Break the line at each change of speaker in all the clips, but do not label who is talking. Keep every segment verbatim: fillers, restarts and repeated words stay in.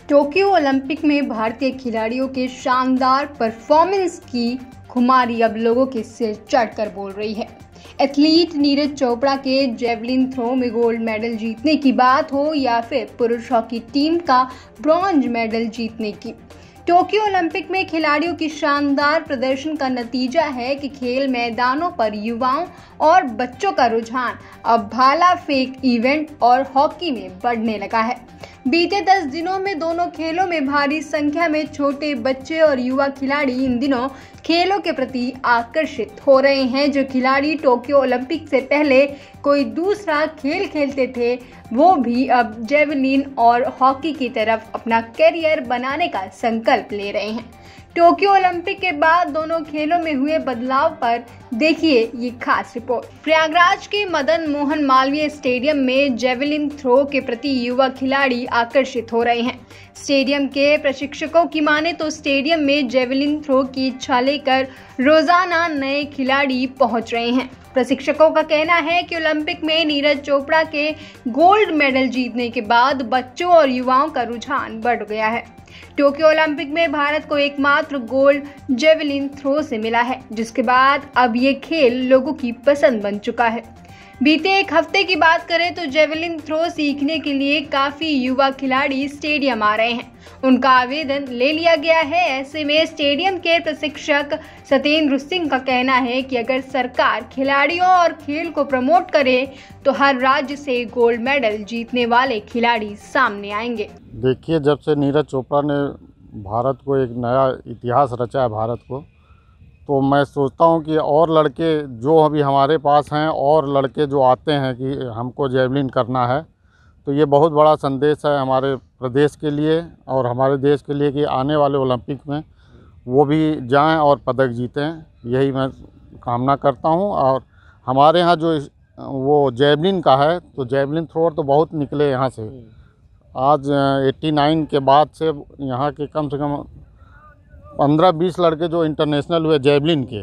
Tokyo Olympic में भारतीय खिलाड़ियों के शानदार परफॉर्मेंस की खुमारी अब लोगों के सिर चढ़कर बोल रही है। एथलीट नीरज चोपड़ा के जेवलिन थ्रो में गोल्ड मेडल जीतने की बात हो या फिर पुरुष हॉकी टीम का ब्रॉन्ज मेडल जीतने की, टोक्यो ओलंपिक में खिलाड़ियों की शानदार प्रदर्शन का नतीजा है कि खेल मैदानों पर युवाओं और बच्चों का रुझान अब भाला फेंक इवेंट और हॉकी में बढ़ने लगा है। बीते दस दिनों में दोनों खेलों में भारी संख्या में छोटे बच्चे और युवा खिलाड़ी इन दिनों खेलों के प्रति आकर्षित हो रहे हैं। जो खिलाड़ी टोक्यो ओलंपिक से पहले कोई दूसरा खेल खेलते थे, वो भी अब जेवलिन और हॉकी की तरफ अपना करियर बनाने का संकल्प ले रहे हैं। टोक्यो ओलंपिक के बाद दोनों खेलों में हुए बदलाव पर देखिए ये खास रिपोर्ट। प्रयागराज के मदन मोहन मालवीय स्टेडियम में जेवलिन थ्रो के प्रति युवा खिलाड़ी आकर्षित हो रहे हैं। स्टेडियम के प्रशिक्षकों की माने तो स्टेडियम में जेवलिन थ्रो की इच्छा लेकर रोजाना नए खिलाड़ी पहुंच रहे हैं। प्रशिक्षकों का कहना है कि ओलंपिक में नीरज चोपड़ा के गोल्ड मेडल जीतने के बाद बच्चों और युवाओं का रुझान बढ़ गया है। टोक्यो ओलंपिक में भारत को एकमात्र गोल्ड जेवलिन थ्रो से मिला है, जिसके बाद अब ये खेल लोगों की पसंद बन चुका है। बीते एक हफ्ते की बात करें तो जेवलिन थ्रो सीखने के लिए काफी युवा खिलाड़ी स्टेडियम आ रहे हैं। उनका आवेदन ले लिया गया है। ऐसे में स्टेडियम के प्रशिक्षक सत्येंद्र सिंह का कहना है कि अगर सरकार खिलाड़ियों और खेल को प्रमोट करे तो हर राज्य से गोल्ड मेडल जीतने वाले खिलाड़ी सामने आएंगे।
देखिए, जब से नीरज चोपड़ा ने भारत को एक नया इतिहास रचा है भारत को, तो मैं सोचता हूं कि और लड़के जो अभी हमारे पास हैं और लड़के जो आते हैं कि हमको जेवलिन करना है, तो ये बहुत बड़ा संदेश है हमारे प्रदेश के लिए और हमारे देश के लिए कि आने वाले ओलंपिक में वो भी जाएं और पदक जीतें। यही मैं कामना करता हूं। और हमारे यहाँ जो वो जेवलिन का है, तो जेवलिन थ्रोअर तो बहुत निकले यहाँ से। आज नवासी के बाद से यहाँ के कम से कम पंद्रह बीस लड़के जो इंटरनेशनल हुए जेवलिन के,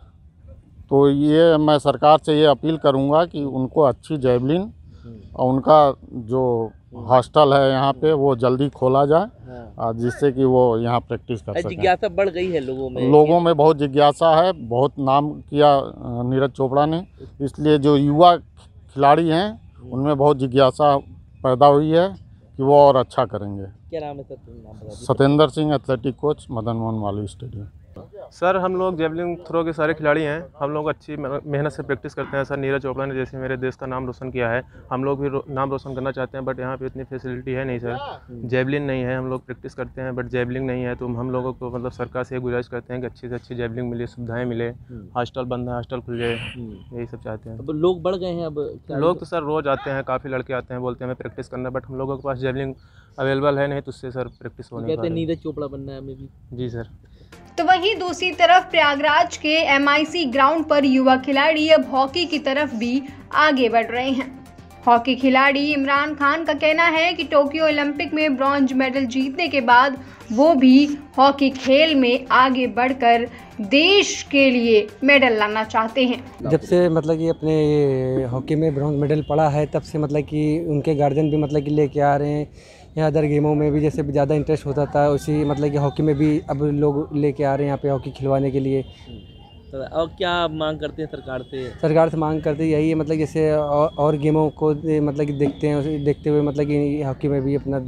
तो ये मैं सरकार से ये अपील करूँगा कि उनको अच्छी जेवलिन और उनका जो हॉस्टल है यहाँ पे वो जल्दी खोला जाए, जिससे कि वो यहाँ प्रैक्टिस कर सकें।
जिज्ञासा बढ़ गई है लोगों में
लोगों में बहुत जिज्ञासा है। बहुत नाम किया नीरज चोपड़ा ने, इसलिए जो युवा खिलाड़ी हैं उनमें बहुत जिज्ञासा पैदा हुई है कि वो और अच्छा करेंगे।
क्या नाम है सर? नाम
Satyendra Singh, athletic coach, Madan Mohan Malviya stadium.
Sir, हम लोग जेवलिन थ्रो के सारे खिलाड़ी हैं। हम लोग अच्छी मेहनत से प्रैक्टिस करते हैं। सर, नीरज चोपड़ा ने जैसे मेरे देश का नाम रोशन किया है, हम लोग भी रो, नाम रोशन करना चाहते हैं। बट यहाँ पे इतनी फैसिलिटी है नहीं सर। जेवलिन नहीं है, हम लोग प्रैक्टिस करते हैं बट जेवलिन नहीं है, तो हम लोगों को मतलब सरकार से गुजारिश करते हैं कि अच्छी से अच्छी जेवलिन मिले, सुविधाएँ मिले, हॉस्टल बंद है, हॉस्टल खुल जाए, यही सब चाहते हैं।
अब लोग बढ़ गए हैं। अब
लोग तो सर रोज़ आते हैं, काफ़ी लड़के आते हैं, बोलते हैं हमें प्रैक्टिस करना, बट हम लोगों के पास जेवलिन अवेलेबल है नहीं, तो उससे सर प्रैक्टिस होने
कहते हैं नीरज चोपड़ा बनना है हमें भी।
जी सर।
तो वहीं दूसरी तरफ प्रयागराज के एम आई सी ग्राउंड पर युवा खिलाड़ी अब हॉकी की तरफ भी आगे बढ़ रहे हैं। हॉकी खिलाड़ी इमरान खान का कहना है कि टोक्यो ओलंपिक में ब्रॉन्ज मेडल जीतने के बाद वो भी हॉकी खेल में आगे बढ़कर देश के लिए मेडल लाना चाहते हैं।
जब से मतलब कि अपने हॉकी में ब्रॉन्ज मेडल पड़ा है, तब से मतलब कि उनके गार्जियन भी मतलब कि लेके आ रहे हैं। यहाँ अदर गेमों में भी जैसे ज़्यादा इंटरेस्ट होता था, उसी मतलब कि हॉकी में भी अब लोग लेके आ रहे हैं यहाँ पे हॉकी खिलवाने के लिए।
तो और क्या मांग करते हैं सरकार से? सरकार
से मांग करते यही है मतलब जैसे और, और गेमों को मतलब कि देखते हैं, देखते हुए मतलब कि हॉकी में भी अपना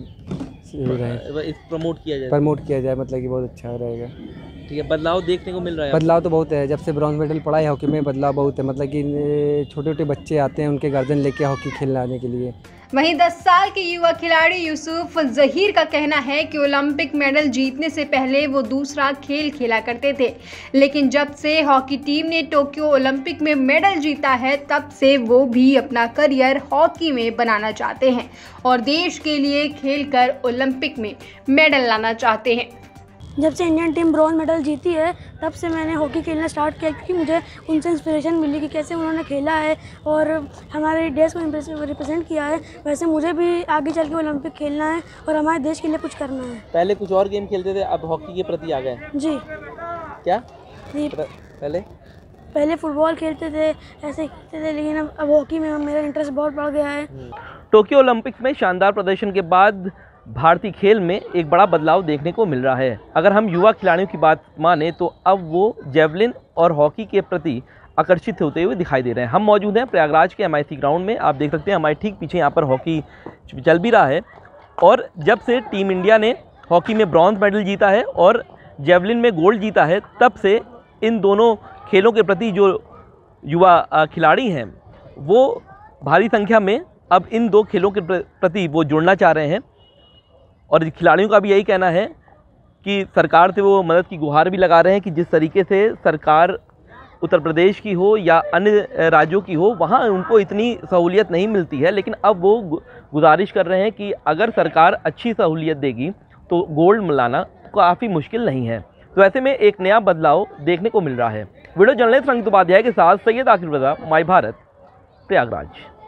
प्रमोट किया जाए
प्रमोट किया जाए मतलब कि बहुत अच्छा रहेगा।
ठीक है, बदलाव देखने को मिल रहा है।
बदलाव तो बहुत है। जब से ब्रॉन्ज मेडल पड़ा है हॉकी में, बदलाव बहुत है। मतलब कि छोटे छोटे बच्चे आते हैं, उनके गार्जियन लेके हॉकी खेलने आने के लिए।
वहीं दस साल के युवा खिलाड़ी यूसुफ जहीर का कहना है कि ओलंपिक मेडल जीतने से पहले वो दूसरा खेल खेला करते थे, लेकिन जब से हॉकी टीम ने टोक्यो ओलंपिक में मेडल जीता है, तब से वो भी अपना करियर हॉकी में बनाना चाहते हैं और देश के लिए खेलकर ओलंपिक में मेडल लाना चाहते हैं।
जब से इंडियन टीम ब्रॉन्ज मेडल जीती है, तब से मैंने हॉकी खेलना स्टार्ट किया, क्योंकि मुझे उनसे इंस्पिरेशन मिली कि कैसे उन्होंने खेला है और हमारे देश को रिप्रेजेंट किया है। वैसे मुझे भी आगे चल के ओलंपिक खेलना है और हमारे देश के लिए कुछ करना है।
पहले कुछ और गेम खेलते थे, अब हॉकी के प्रति आ गए?
जी।
क्या
जी,
पहले
पहले फुटबॉल खेलते थे, ऐसे खेलते थे, लेकिन अब हॉकी में मेरा इंटरेस्ट बहुत बढ़ गया है।
टोक्यो ओलंपिक में शानदार प्रदर्शन के बाद भारतीय खेल में एक बड़ा बदलाव देखने को मिल रहा है। अगर हम युवा खिलाड़ियों की बात माने तो अब वो जेवलिन और हॉकी के प्रति आकर्षित होते हुए दिखाई दे रहे हैं। हम मौजूद हैं प्रयागराज के एम आई सी ग्राउंड में। आप देख सकते हैं हमारे ठीक पीछे यहाँ पर हॉकी चल भी रहा है। और जब से टीम इंडिया ने हॉकी में ब्रॉन्ज मेडल जीता है और जेवलिन में गोल्ड जीता है, तब से इन दोनों खेलों के प्रति जो युवा खिलाड़ी हैं वो भारी संख्या में अब इन दो खेलों के प्रति वो जुड़ना चाह रहे हैं। और खिलाड़ियों का भी यही कहना है कि सरकार से वो मदद की गुहार भी लगा रहे हैं कि जिस तरीके से सरकार उत्तर प्रदेश की हो या अन्य राज्यों की हो, वहाँ उनको इतनी सहूलियत नहीं मिलती है, लेकिन अब वो गुजारिश कर रहे हैं कि अगर सरकार अच्छी सहूलियत देगी तो गोल्ड मिलाना काफ़ी मुश्किल नहीं है। तो ऐसे में एक नया बदलाव देखने को मिल रहा है। वीडियो जर्नलिस्ट रंजित उपाध्याय के साथ सैयद आकिब रज़ा, माई भारत, प्रयागराज।